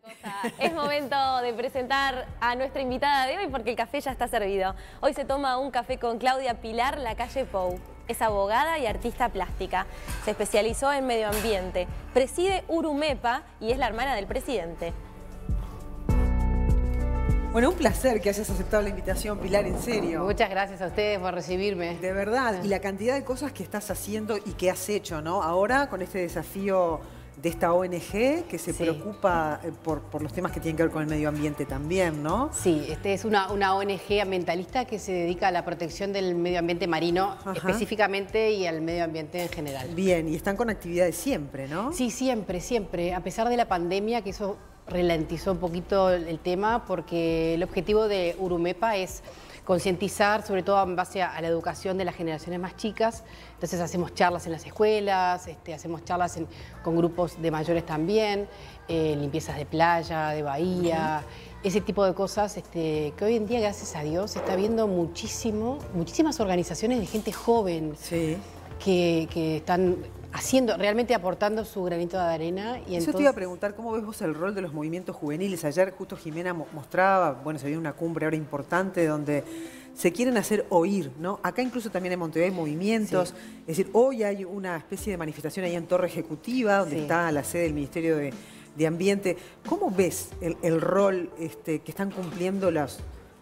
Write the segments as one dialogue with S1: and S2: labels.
S1: Es momento de presentar a nuestra invitada de hoy porque el café ya está servido. Hoy se toma un café con Claudia Pilar Lacalle Pou. Es abogada y artista plástica. Se especializó en medio ambiente. Preside Urumepa y es la hermana del presidente.
S2: Bueno, un placer que hayas aceptado la invitación, Pilar, en serio.
S3: Muchas gracias a ustedes por recibirme.
S2: De verdad, y la cantidad de cosas que estás haciendo y que has hecho, ¿no? Ahora con este desafío de esta ONG que se preocupa por los temas que tienen que ver con el medio ambiente también, ¿no?
S3: Sí, es una ONG ambientalista que se dedica a la protección del medio ambiente marino específicamente y al medio ambiente en general.
S2: Bien, y están con actividades siempre, ¿no?
S3: Sí, siempre, siempre. A pesar de la pandemia, que eso ralentizó un poquito el tema, porque el objetivo de Urumepa es concientizar, sobre todo en base a la educación de las generaciones más chicas. Entonces hacemos charlas en las escuelas, hacemos charlas con grupos de mayores también, limpiezas de playa, de bahía, ese tipo de cosas que hoy en día, gracias a Dios, se está viendo muchísimas organizaciones de gente joven que están realmente aportando su granito de arena. Y
S2: Eso te iba a preguntar, ¿cómo ves vos el rol de los movimientos juveniles? Ayer justo Jimena mostraba, bueno, se viene una cumbre ahora importante donde se quieren hacer oír, ¿no? Acá incluso también en Montevideo hay movimientos, es decir, hoy hay una especie de manifestación ahí en Torre Ejecutiva, donde está la sede del Ministerio de Ambiente. ¿Cómo ves el rol que están cumpliendo las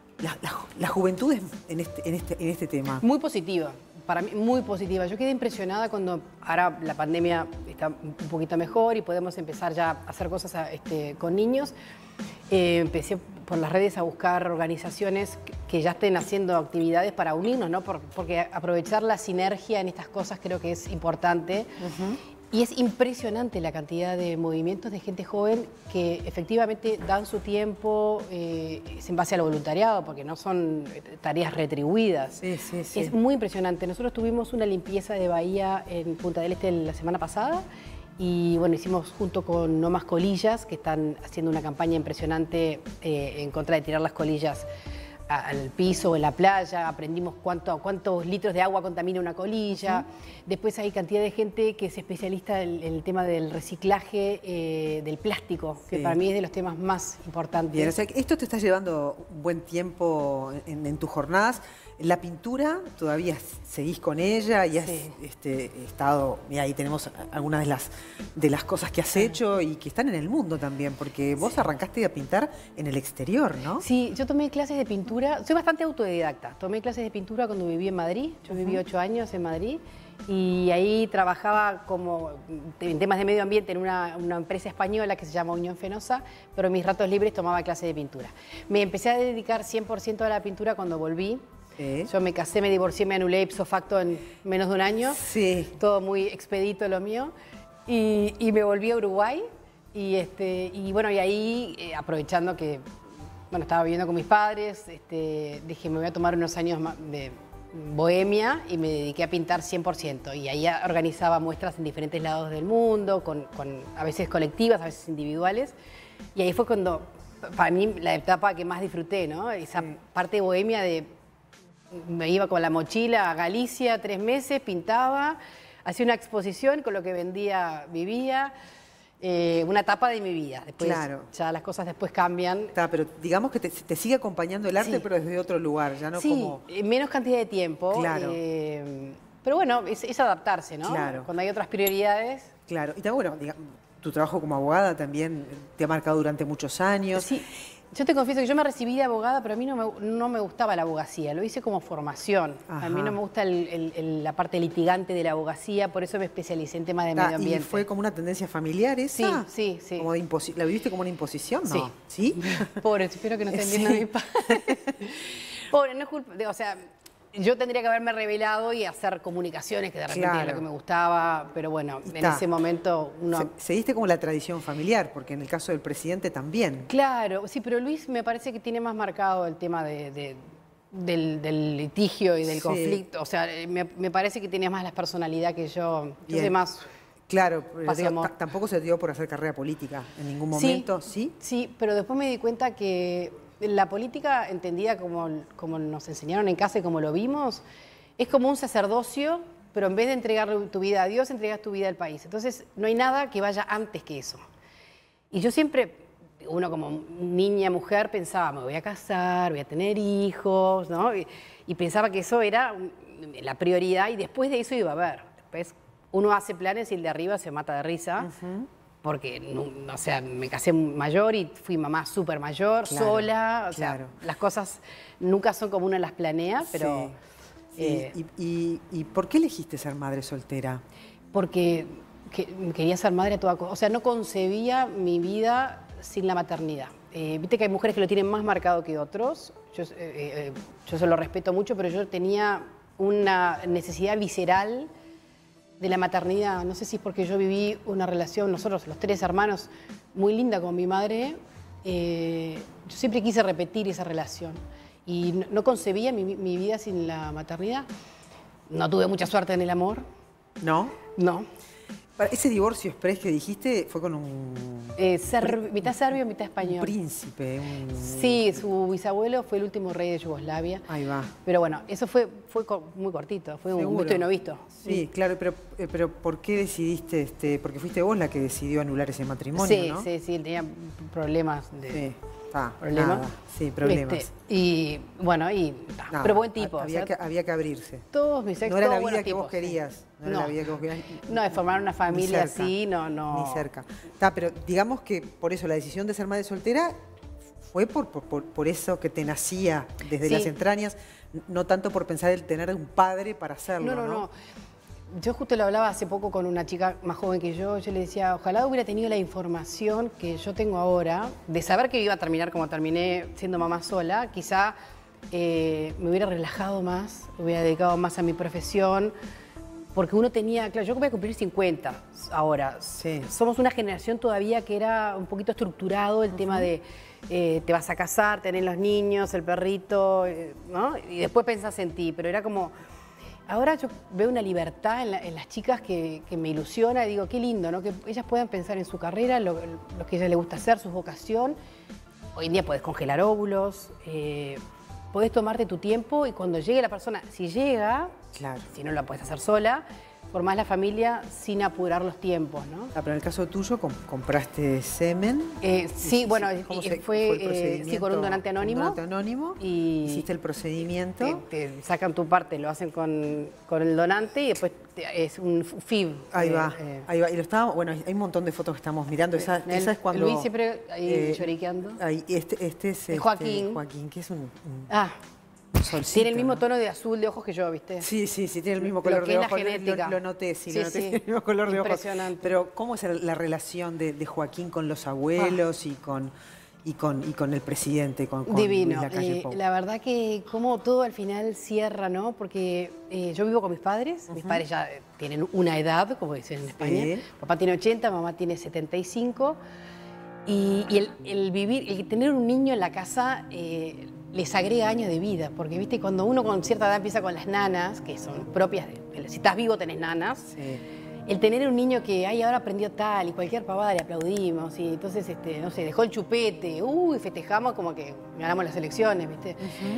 S2: juventudes en este tema?
S3: Muy positiva. Para mí, muy positiva. Yo quedé impresionada cuando ahora la pandemia está un poquito mejor y podemos empezar ya a hacer cosas con niños. Empecé por las redes a buscar organizaciones que ya estén haciendo actividades para unirnos, ¿no? Porque aprovechar la sinergia en estas cosas creo que es importante. Y es impresionante la cantidad de movimientos de gente joven que efectivamente dan su tiempo en base al voluntariado, porque no son tareas retribuidas. Es muy impresionante. Nosotros tuvimos una limpieza de bahía en Punta del Este la semana pasada y bueno, hicimos junto con No Más Colillas, que están haciendo una campaña impresionante en contra de tirar las colillas al piso o en la playa. Aprendimos cuántos litros de agua contamina una colilla. Después hay cantidad de gente que es especialista en el tema del reciclaje del plástico, que para mí es de los temas más importantes.
S2: Bien, o sea, esto te está llevando un buen tiempo en tus jornadas. La pintura, todavía seguís con ella y has estado, mira, ahí tenemos algunas de las cosas que has hecho y que están en el mundo también, porque vos arrancaste a pintar en el exterior, ¿no? Sí,
S3: yo tomé clases de pintura, soy bastante autodidacta, tomé clases de pintura cuando viví en Madrid, yo viví 8 años en Madrid y ahí trabajaba en temas de medio ambiente en una empresa española que se llama Unión Fenosa, pero en mis ratos libres tomaba clases de pintura. Me empecé a dedicar 100% a la pintura cuando volví. Yo me casé, me divorcié, me anulé ipso facto en menos de un año. Todo muy expedito lo mío. Y me volví a Uruguay. Y bueno, y ahí, aprovechando que estaba viviendo con mis padres, dije, me voy a tomar unos años de bohemia y me dediqué a pintar 100%. Y ahí organizaba muestras en diferentes lados del mundo, a veces colectivas, a veces individuales. Y ahí fue cuando, para mí, la etapa que más disfruté, ¿no? Esa parte bohemia me iba con la mochila a Galicia 3 meses, pintaba, hacía una exposición, con lo que vendía vivía, una etapa de mi vida. Después ya las cosas después cambian.
S2: Pero digamos que te sigue acompañando el arte, pero desde otro lugar, ya no como...
S3: menos cantidad de tiempo. Pero bueno, es adaptarse, ¿no? Cuando hay otras prioridades.
S2: Y bueno, tu trabajo como abogada también te ha marcado durante muchos años.
S3: Yo te confieso que yo me recibí de abogada, pero a mí no me gustaba la abogacía, lo hice como formación. A mí no me gusta la parte litigante de la abogacía, por eso me especialicé en temas de medio ambiente.
S2: ¿Y fue como una tendencia familiar esa?
S3: Sí.
S2: Como ¿La viviste como una imposición? ¿No?
S3: Sí. Pobre, espero que no se entienda mi padre. Pobre, no es culpa, o sea... Yo tendría que haberme revelado y hacer comunicaciones, que de repente era lo que me gustaba, pero bueno, en ese momento uno...
S2: Seguiste como la tradición familiar, porque en el caso del presidente también.
S3: Claro, sí, pero Luis me parece que tiene más marcado el tema del litigio y del conflicto. O sea, me parece que tiene más la personalidad que yo. Yo soy más...
S2: Claro, tampoco se te dio por hacer carrera política en ningún momento, ¿sí? Sí,
S3: pero después me di cuenta que la política, entendida como nos enseñaron en casa y como lo vimos, es como un sacerdocio, pero en vez de entregarle tu vida a Dios, entregas tu vida al país. Entonces, no hay nada que vaya antes que eso. Y yo siempre uno como niña, mujer, pensaba, me voy a casar, voy a tener hijos, ¿no? Y pensaba que eso era la prioridad y después de eso iba a haber. Después uno hace planes y el de arriba se mata de risa. Porque, o sea, me casé mayor y fui mamá súper mayor, sola. O sea, las cosas nunca son como uno las planea, pero...
S2: ¿Y por qué elegiste ser madre soltera?
S3: Porque quería ser madre a toda cosa. O sea, no concebía mi vida sin la maternidad. Viste que hay mujeres que lo tienen más marcado que otros. Yo se lo respeto mucho, pero yo tenía una necesidad visceral de la maternidad. No sé si es porque yo viví una relación, nosotros los 3 hermanos, muy linda con mi madre. Yo siempre quise repetir esa relación y no concebía mi vida sin la maternidad. No tuve mucha suerte en el amor.
S2: ¿No?
S3: No.
S2: Ese divorcio express que dijiste fue con un...
S3: mitad serbio, mitad español.
S2: Un príncipe.
S3: Sí, su bisabuelo fue el último rey de Yugoslavia.
S2: Ahí va.
S3: Pero bueno, eso fue muy cortito, fue un visto y no visto.
S2: Sí, claro, pero ¿por qué decidiste, porque fuiste vos la que decidió anular ese matrimonio, ¿no?
S3: Sí, él tenía problemas de...
S2: ¿Problemas? Sí, problemas.
S3: Y bueno, pero buen tipo.
S2: Había que abrirse.
S3: Todos mis ex,
S2: no era la vida que
S3: tipos,
S2: vos querías. No era la vida que vos querías.
S3: No, de formar una familia así, no.
S2: Ni cerca. Pero digamos que por eso la decisión de ser madre soltera fue por eso que te nacía desde las entrañas, no tanto por pensar el tener un padre para hacerlo, ¿no?
S3: Yo justo lo hablaba hace poco con una chica más joven que yo le decía, ojalá hubiera tenido la información que yo tengo ahora, de saber que iba a terminar como terminé siendo mamá sola, quizá me hubiera relajado más, hubiera dedicado más a mi profesión, porque uno tenía, claro, yo voy a cumplir 50 ahora, somos una generación todavía que era un poquito estructurado el tema de te vas a casar, tenés los niños, el perrito, ¿no? Y después pensás en ti, pero era como... Ahora yo veo una libertad en las chicas que me ilusiona y digo, qué lindo, ¿no? Que ellas puedan pensar en su carrera, lo que a ellas les gusta hacer, su vocación. Hoy en día podés congelar óvulos, podés tomarte tu tiempo y cuando llegue la persona, si llega, si no la podés hacer sola, formás la familia sin apurar los tiempos, ¿no?
S2: Pero en el caso tuyo, ¿compraste semen?
S3: Sí, bueno,
S2: fue el procedimiento?
S3: Sí, con un donante anónimo.
S2: Un donante anónimo. Y hiciste el procedimiento.
S3: Te sacan tu parte, lo hacen con el donante y después es un FIV.
S2: Ahí va. Y lo estábamos, bueno, hay un montón de fotos que estamos mirando. Esa es cuando...
S3: Luis siempre ahí lloriqueando.
S2: Este es
S3: Joaquín.
S2: Joaquín, que es un
S3: solcito, tiene el mismo tono de azul de ojos que yo, ¿viste? Sí,
S2: tiene el mismo color de ojos. Lo noté, tiene el mismo color de ojos.
S3: Impresionante.
S2: Pero ¿cómo es la relación de Joaquín con los abuelos y con el presidente, con
S3: Divino.
S2: Luis Lacalle Pou?
S3: La verdad que como todo al final cierra, ¿no? Porque yo vivo con mis padres ya tienen una edad, como dicen en España. Papá tiene 80, mamá tiene 75. Y el tener un niño en la casa... les agrega años de vida, porque viste cuando uno con cierta edad empieza con las nanas, que son propias si estás vivo tenés nanas, el tener un niño que ahora aprendió tal y cualquier pavada le aplaudimos y entonces no sé, dejó el chupete, festejamos como que ganamos las elecciones, viste.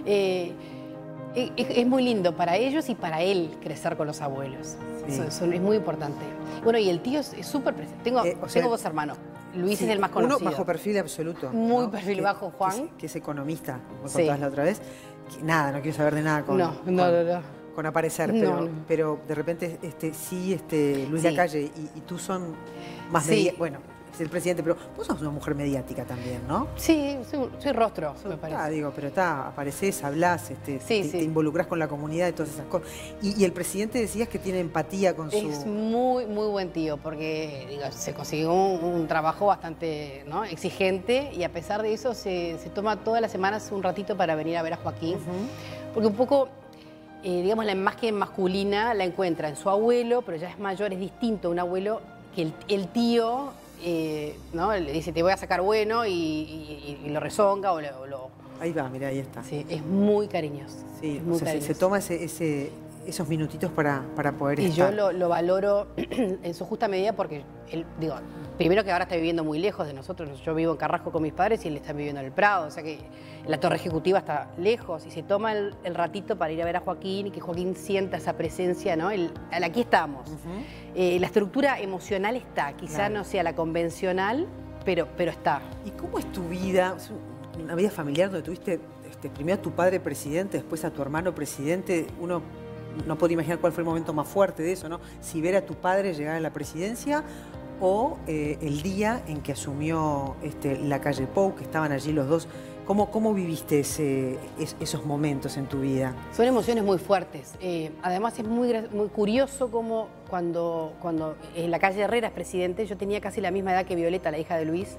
S3: Es muy lindo para ellos y para él crecer con los abuelos. Es muy importante. Bueno, y el tío es súper presente. Tengo 2 hermanos. Luis es el más conocido.
S2: Uno bajo perfil absoluto.
S3: Muy perfil bajo, Juan.
S2: Que es economista, como contabas la otra vez. No quiero saber de nada con aparecer, pero de repente Luis Lacalle y tú son más bueno, es el presidente, pero vos sos una mujer mediática también, ¿no?
S3: Sí, soy rostro, me parece.
S2: Pero aparecés, hablás, te involucrás con la comunidad y todas esas cosas. Y el presidente decías que tiene empatía con su...
S3: Es muy, muy buen tío, porque se consiguió un trabajo bastante exigente y a pesar de eso se toma todas las semanas un ratito para venir a ver a Joaquín, porque un poco... digamos, la imagen masculina la encuentra en su abuelo, pero ya es mayor, es distinto a un abuelo que el tío, le dice, te voy a sacar bueno y lo rezonga o lo...
S2: Ahí va, mira, ahí está.
S3: Sí, es muy cariñoso.
S2: Sí, se toma esos minutitos para poder
S3: estar.
S2: Y
S3: yo lo valoro en su justa medida porque, primero que ahora está viviendo muy lejos de nosotros. Yo vivo en Carrasco con mis padres y él está viviendo en el Prado. O sea que la torre ejecutiva está lejos y se toma el ratito para ir a ver a Joaquín y que Joaquín sienta esa presencia, ¿no? Aquí estamos. La estructura emocional está. Quizá no sea la convencional, pero está.
S2: ¿Y cómo es tu vida? Es una vida familiar donde tuviste primero a tu padre presidente, después a tu hermano presidente. Uno no puede imaginar cuál fue el momento más fuerte de eso, ¿no? Si ver a tu padre llegar a la presidencia o el día en que asumió Lacalle Pou, que estaban allí los dos. ¿Cómo viviste esos momentos en tu vida?
S3: Son emociones muy fuertes. Además es muy curioso como cuando en Lacalle Herrera es presidente, yo tenía casi la misma edad que Violeta, la hija de Luis,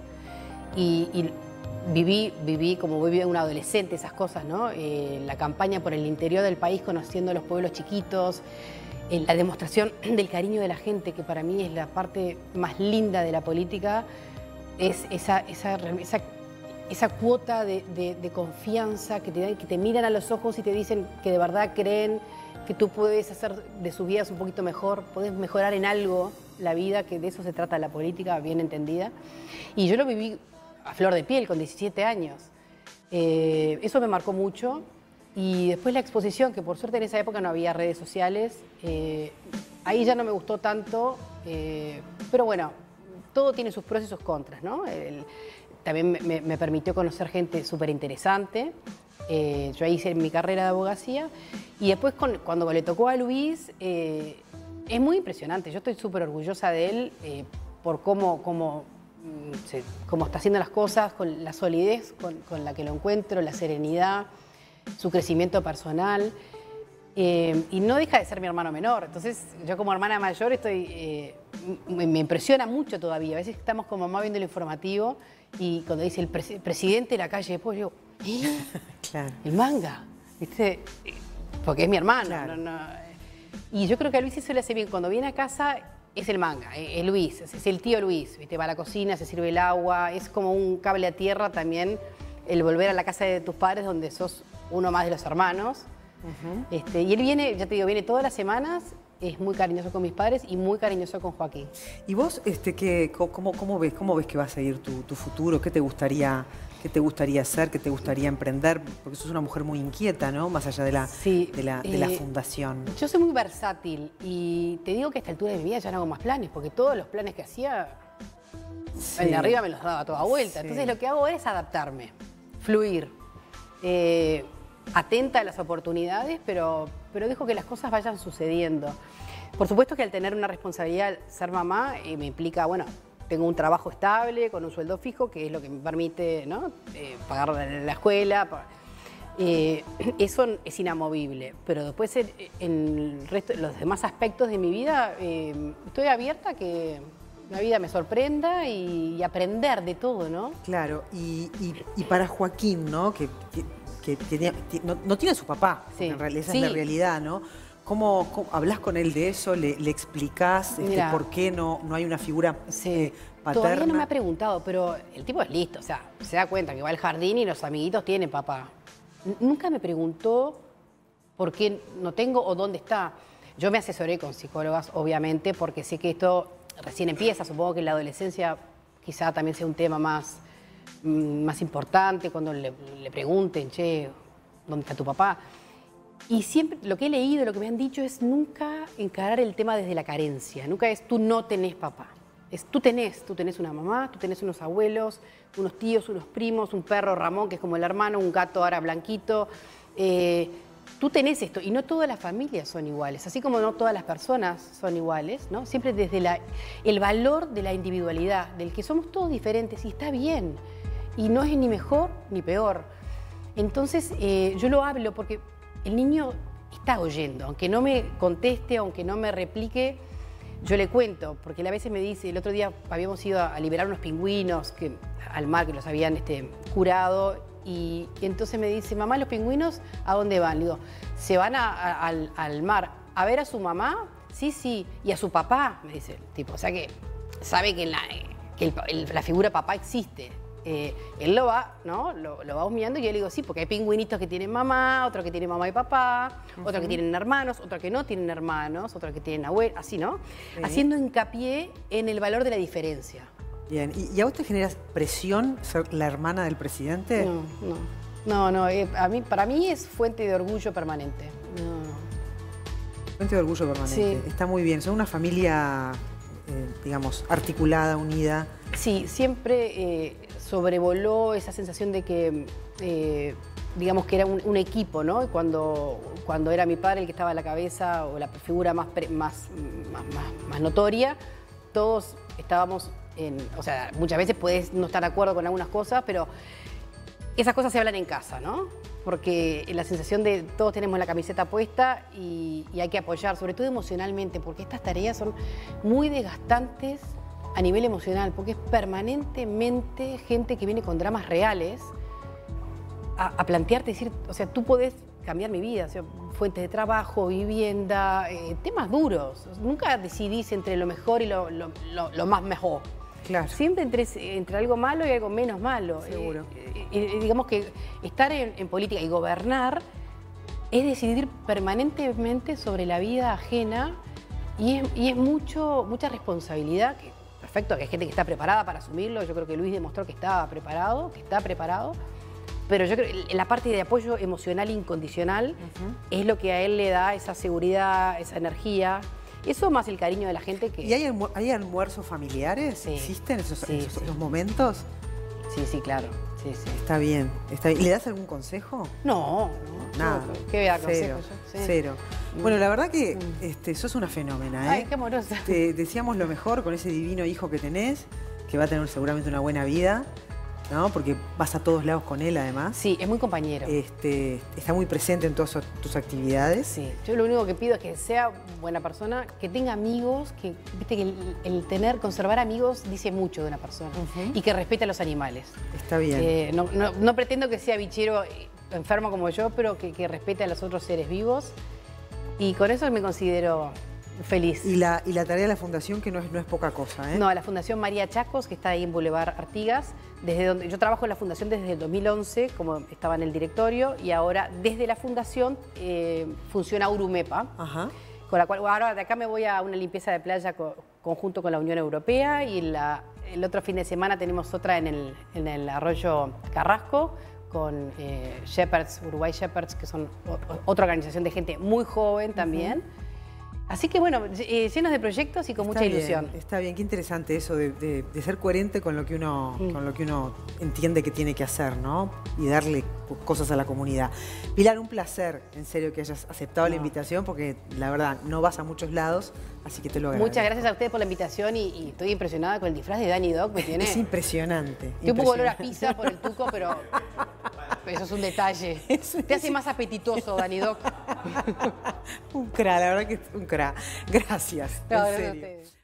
S3: y viví como viví una adolescente, esas cosas, ¿no? La campaña por el interior del país, conociendo los pueblos chiquitos, la demostración del cariño de la gente, que para mí es la parte más linda de la política, es esa cuota de confianza que te miran a los ojos y te dicen que de verdad creen que tú puedes hacer de sus vidas un poquito mejor, puedes mejorar en algo la vida, que de eso se trata la política, bien entendida. Y yo lo viví a flor de piel, con 17 años. Eso me marcó mucho. Y después la exposición, que por suerte en esa época no había redes sociales, ahí ya no me gustó tanto, pero bueno, todo tiene sus pros y sus contras, ¿no? También me permitió conocer gente súper interesante. Yo ahí hice mi carrera de abogacía. Y después, cuando le tocó a Luis, es muy impresionante. Yo estoy súper orgullosa de él por cómo está haciendo las cosas, con la solidez con la que lo encuentro, la serenidad, su crecimiento personal. Y no deja de ser mi hermano menor. Entonces, yo como hermana mayor me impresiona mucho todavía. A veces estamos con mamá viendo el informativo y cuando dice el presidente de Lacalle Pou, yo digo,
S2: Claro.
S3: El manga, ¿viste? Porque es mi hermano.
S2: Claro.
S3: No. Y yo creo que a Luis eso le hace bien. Cuando viene a casa es el manga, es Luis, es el tío Luis, ¿viste? Va a la cocina, se sirve el agua, es como un cable a tierra también el volver a la casa de tus padres donde sos uno más de los hermanos. Y él viene, ya te digo, viene todas las semanas, es muy cariñoso con mis padres y muy cariñoso con Joaquín.
S2: ¿Y vos cómo ves que va a seguir tu futuro? ¿Qué te gustaría hacer? ¿Qué te gustaría emprender? Porque sos una mujer muy inquieta, ¿no? Más allá de la fundación.
S3: Yo soy muy versátil y te digo que a esta altura de mi vida ya no hago más planes, porque todos los planes que hacía, el de arriba me los daba toda vuelta.
S2: Sí.
S3: Entonces lo que hago ahora es adaptarme, fluir. Atenta a las oportunidades, pero dejo que las cosas vayan sucediendo. Por supuesto que al tener una responsabilidad, ser mamá, me implica, bueno, tengo un trabajo estable, con un sueldo fijo, que es lo que me permite, ¿no? Pagar la escuela. Eso es inamovible, pero después en los demás aspectos de mi vida estoy abierta a que la vida me sorprenda y aprender de todo, ¿no?
S2: Claro, y para Joaquín, ¿no? Que no tiene a su papá,
S3: Sí.
S2: en realidad esa
S3: Sí.
S2: es la realidad, ¿no? ¿Cómo hablas con él de eso? ¿Le explicás
S3: Mira,
S2: por qué no hay una figura paterna?
S3: Todavía no me ha preguntado, pero el tipo es listo, o sea, se da cuenta que va al jardín y los amiguitos tienen papá. Nunca me preguntó por qué no tengo o dónde está. Yo me asesoré con psicólogas, obviamente, porque sé que esto recién empieza. Supongo que en la adolescencia quizá también sea un tema más importante cuando le pregunten, che, ¿dónde está tu papá? Y siempre lo que he leído, lo que me han dicho es nunca encarar el tema desde la carencia. Nunca es tú no tenés papá. Es tú tenés una mamá, tú tenés unos abuelos, unos tíos, unos primos, un perro Ramón, que es como el hermano, un gato ahora blanquito. Tú tenés esto, y no todas las familias son iguales, así como no todas las personas son iguales, ¿no? Siempre desde el valor de la individualidad, del que somos todos diferentes y está bien. Y no es ni mejor ni peor. Entonces, yo lo hablo porque el niño está oyendo, aunque no me conteste, aunque no me replique, yo le cuento, porque él a veces me dice, el otro día habíamos ido a liberar unos pingüinos al mar, que los habían curado, y entonces me dice, mamá, ¿los pingüinos a dónde van? Le digo, se van al mar a ver a su mamá, sí, y a su papá, me dice el tipo. O sea que sabe que la figura papá existe. Él lo va, ¿no? Lo va husmeando y yo le digo, sí, porque hay pingüinitos que tienen mamá, otros que tienen mamá y papá, otros que tienen hermanos, otros que no tienen hermanos, otros que tienen abuelos, así, ¿no? Sí. Haciendo hincapié en el valor de la diferencia.
S2: Bien, ¿y a vos te generas presión ser la hermana del presidente?
S3: No, para mí es fuente de orgullo permanente.
S2: Fuente de orgullo permanente,
S3: sí.
S2: Está muy bien, son una familia, digamos, articulada, unida.
S3: Sí, siempre sobrevoló esa sensación de que, digamos que era un equipo, ¿no? Cuando era mi padre el que estaba a la cabeza o la figura más notoria, todos estábamos o sea, muchas veces puedes no estar de acuerdo con algunas cosas, pero esas cosas se hablan en casa, ¿no? Porque la sensación de todos tenemos la camiseta puesta y hay que apoyar, sobre todo emocionalmente, porque estas tareas son muy desgastantes a nivel emocional, porque es permanentemente gente que viene con dramas reales a plantearte, decir, o sea, tú podés cambiar mi vida, o sea, fuentes de trabajo, vivienda, temas duros. Nunca decidís entre lo mejor y lo más mejor.
S2: Claro.
S3: Siempre entre algo malo y algo menos malo.
S2: Seguro.
S3: Digamos que estar en política y gobernar es decidir permanentemente sobre la vida ajena y es mucha responsabilidad. Perfecto, que hay gente que está preparada para asumirlo. Yo creo que Luis demostró que estaba preparado, que está preparado. Pero yo creo que la parte de apoyo emocional incondicional es lo que a él le da esa seguridad, esa energía. Eso más el cariño de la gente que...
S2: ¿Y hay almuerzos familiares?
S3: Sí.
S2: ¿Existen esos
S3: Sí.
S2: momentos?
S3: Sí, claro. Sí.
S2: Está bien, está bien. ¿Le das algún consejo?
S3: No.
S2: Nada.
S3: ¿Qué voy a dar
S2: Cero.
S3: consejo yo? Sí.
S2: Cero. Bueno, la verdad que sos una fenómena, ¿eh?
S3: Ay, qué amorosa.
S2: Te deseamos lo mejor con ese divino hijo que tenés, que va a tener seguramente una buena vida, ¿no? Porque vas a todos lados con él, además.
S3: Sí, es muy compañero.
S2: Está muy presente en todas tus actividades.
S3: Sí, yo lo único que pido es que sea buena persona, que tenga amigos, que viste que conservar amigos dice mucho de una persona y que respete a los animales.
S2: Está bien.
S3: No pretendo que sea bichero enfermo como yo, pero que respete a los otros seres vivos y con eso me considero feliz.
S2: Y la tarea de la fundación, que no es poca cosa, ¿eh?
S3: No, la Fundación María Chacos, que está ahí en Boulevard Artigas, desde donde yo trabajo en la fundación desde el 2011, como estaba en el directorio, y ahora desde la fundación funciona Urumepa, con la cual ahora de acá me voy a una limpieza de playa conjunto con la Unión Europea y el otro fin de semana tenemos otra en el arroyo Carrasco con Shepherds, Uruguay Shepherds, que son otra organización de gente muy joven también. Así que bueno, llenos de proyectos y con mucha ilusión.
S2: Está bien, qué interesante eso de ser coherente con lo que uno entiende que tiene que hacer, ¿no? Y darle cosas a la comunidad. Pilar, un placer, en serio, que hayas aceptado la invitación, porque la verdad no vas a muchos lados, así que te lo agradezco.
S3: Muchas gracias a ustedes por la invitación y estoy impresionada con el disfraz de Danny Dog que tiene.
S2: Es impresionante.
S3: Tiene un poco olor a pizza por el tuco, pero eso es un detalle. Te hace más apetitoso, Danny Dog.
S2: Un cra, la verdad que es un cra. Gracias.
S3: No,
S2: en
S3: gracias a
S2: serio.
S3: ustedes.